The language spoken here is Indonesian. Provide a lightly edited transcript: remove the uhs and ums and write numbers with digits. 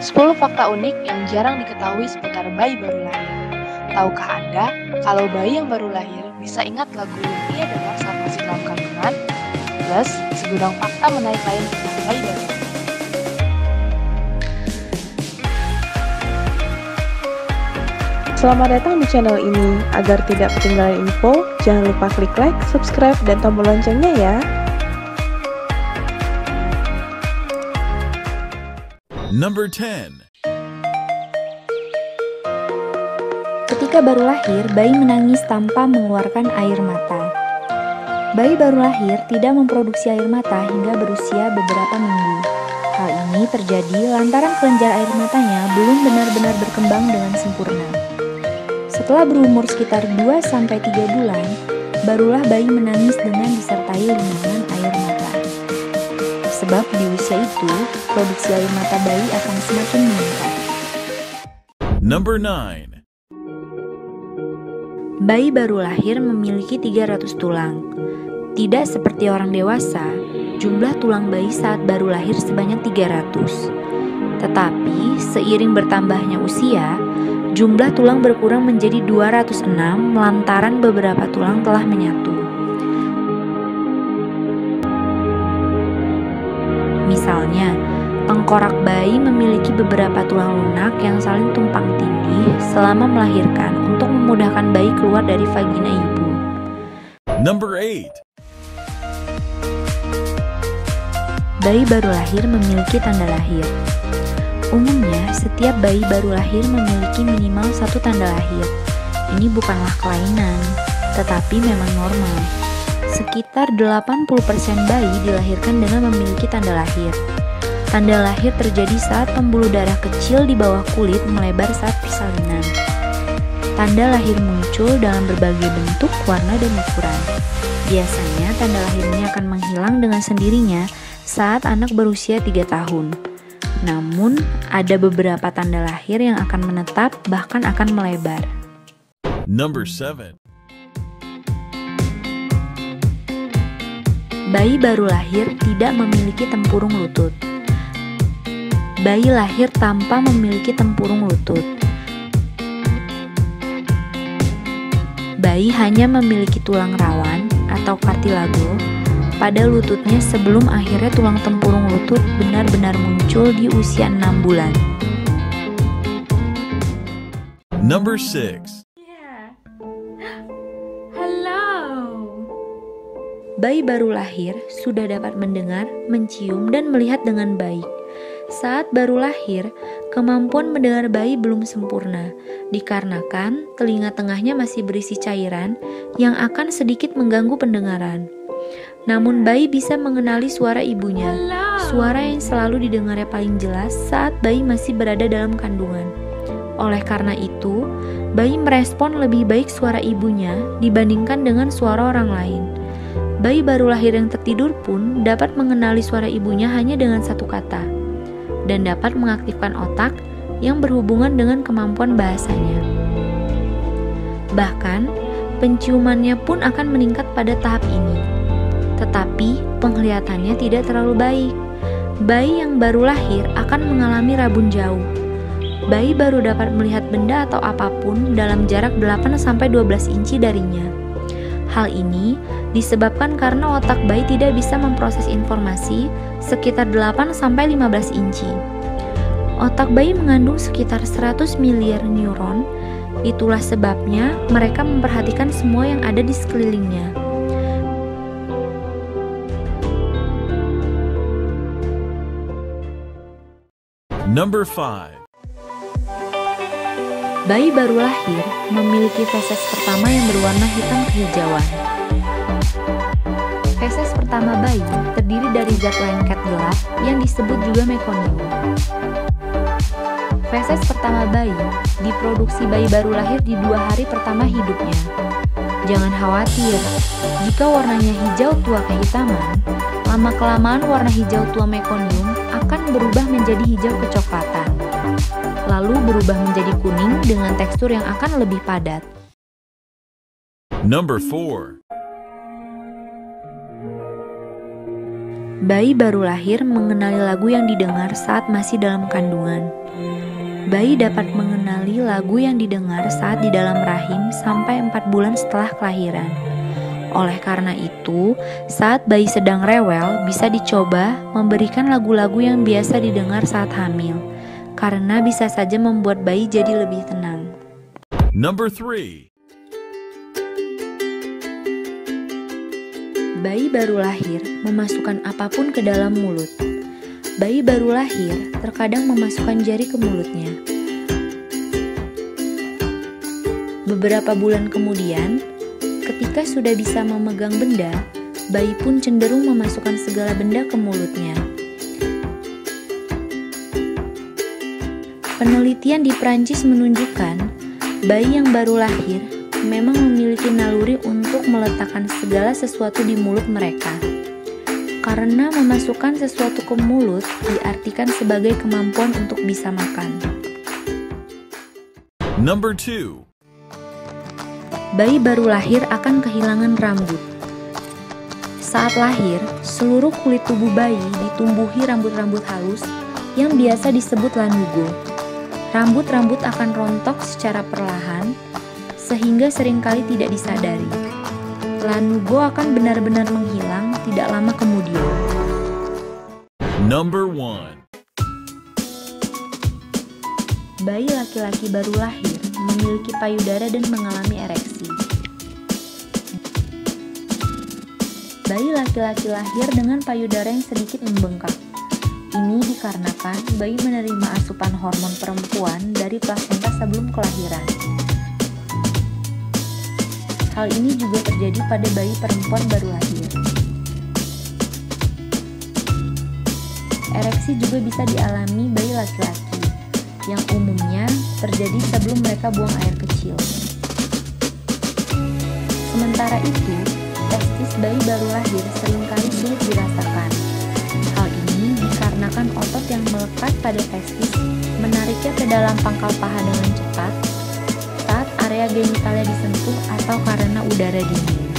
10 fakta unik yang jarang diketahui seputar bayi baru lahir. Tahukah Anda kalau bayi yang baru lahir bisa ingat lagu yang ia dengar saat masih dalam kandungan? Plus, segudang fakta menarik lain tentang bayi baru lahir. Selamat datang di channel ini. Agar tidak ketinggalan info, jangan lupa klik like, subscribe, dan tombol loncengnya ya. Number 10. Ketika baru lahir, bayi menangis tanpa mengeluarkan air mata. Bayi baru lahir tidak memproduksi air mata hingga berusia beberapa minggu. Hal ini terjadi lantaran kelenjar air matanya belum benar-benar berkembang dengan sempurna. Setelah berumur sekitar 2-3 bulan, barulah bayi menangis dengan disertai linangan air mata. Sebab di usia itu, produksi air mata bayi akan semakin meningkat. Number 9. Bayi baru lahir memiliki 300 tulang. Tidak seperti orang dewasa, jumlah tulang bayi saat baru lahir sebanyak 300. Tetapi, seiring bertambahnya usia, jumlah tulang berkurang menjadi 206 lantaran beberapa tulang telah menyatu. Misalnya, tengkorak bayi memiliki beberapa tulang lunak yang saling tumpang tindih selama melahirkan untuk memudahkan bayi keluar dari vagina ibu. Number 8. Bayi baru lahir memiliki tanda lahir. Umumnya, setiap bayi baru lahir memiliki minimal satu tanda lahir. Ini bukanlah kelainan, tetapi memang normal. Sekitar 80% bayi dilahirkan dengan memiliki tanda lahir. Tanda lahir terjadi saat pembuluh darah kecil di bawah kulit melebar saat persalinan. Tanda lahir muncul dalam berbagai bentuk, warna, dan ukuran. Biasanya tanda lahir ini akan menghilang dengan sendirinya saat anak berusia 3 tahun. Namun, ada beberapa tanda lahir yang akan menetap bahkan akan melebar. Number 7. Bayi baru lahir tidak memiliki tempurung lutut. Bayi lahir tanpa memiliki tempurung lutut. Bayi hanya memiliki tulang rawan atau kartilago pada lututnya sebelum akhirnya tulang tempurung lutut benar-benar muncul di usia 6 bulan. Number 6. Bayi baru lahir sudah dapat mendengar, mencium, dan melihat dengan baik. Saat baru lahir, kemampuan mendengar bayi belum sempurna, dikarenakan telinga tengahnya masih berisi cairan yang akan sedikit mengganggu pendengaran. Namun bayi bisa mengenali suara ibunya, suara yang selalu didengarnya paling jelas saat bayi masih berada dalam kandungan. Oleh karena itu, bayi merespon lebih baik suara ibunya dibandingkan dengan suara orang lain. Bayi baru lahir yang tertidur pun dapat mengenali suara ibunya hanya dengan satu kata, dan dapat mengaktifkan otak yang berhubungan dengan kemampuan bahasanya. Bahkan, penciumannya pun akan meningkat pada tahap ini. Tetapi, penglihatannya tidak terlalu baik. Bayi yang baru lahir akan mengalami rabun jauh. Bayi baru dapat melihat benda atau apapun dalam jarak 8-12 inci darinya. Hal ini disebabkan karena otak bayi tidak bisa memproses informasi sekitar 8-15 inci. Otak bayi mengandung sekitar 100 miliar neuron, itulah sebabnya mereka memperhatikan semua yang ada di sekelilingnya. Number 5. Bayi baru lahir memiliki feses pertama yang berwarna hitam kehijauan. Feses pertama bayi terdiri dari zat lengket gelap yang disebut juga mekonium. Feses pertama bayi diproduksi bayi baru lahir di 2 hari pertama hidupnya. Jangan khawatir, jika warnanya hijau tua kehitaman, lama-kelamaan warna hijau tua mekonium akan berubah menjadi hijau kecoklatan, lalu berubah menjadi kuning dengan tekstur yang akan lebih padat. Number 4. Bayi baru lahir mengenali lagu yang didengar saat masih dalam kandungan. Bayi dapat mengenali lagu yang didengar saat di dalam rahim sampai 4 bulan setelah kelahiran. Oleh karena itu, saat bayi sedang rewel, bisa dicoba memberikan lagu-lagu yang biasa didengar saat hamil, karena bisa saja membuat bayi jadi lebih tenang. Number 3. Bayi baru lahir memasukkan apapun ke dalam mulut. Bayi baru lahir terkadang memasukkan jari ke mulutnya. Beberapa bulan kemudian, ketika sudah bisa memegang benda, bayi pun cenderung memasukkan segala benda ke mulutnya. Penelitian di Prancis menunjukkan bayi yang baru lahir memang memiliki naluri untuk meletakkan segala sesuatu di mulut mereka. Karena memasukkan sesuatu ke mulut diartikan sebagai kemampuan untuk bisa makan. Number 2. Bayi baru lahir akan kehilangan rambut. Saat lahir, seluruh kulit tubuh bayi ditumbuhi rambut-rambut halus yang biasa disebut lanugo. Rambut-rambut akan rontok secara perlahan, sehingga seringkali tidak disadari. Lanugo akan benar-benar menghilang tidak lama kemudian. Number 1. Bayi laki-laki baru lahir memiliki payudara dan mengalami ereksi. Bayi laki-laki lahir dengan payudara yang sedikit membengkak. Ini dikarenakan bayi menerima asupan hormon perempuan dari plasenta sebelum kelahiran. Hal ini juga terjadi pada bayi perempuan baru lahir. Ereksi juga bisa dialami bayi laki-laki, yang umumnya terjadi sebelum mereka buang air kecil. Sementara itu, testis bayi baru lahir seringkali sulit dirasakan. Hal ini dikarenakan otot yang melekat pada testis menariknya ke dalam pangkal paha dengan cepat saat area genitalnya disentuh atau karena udara dingin.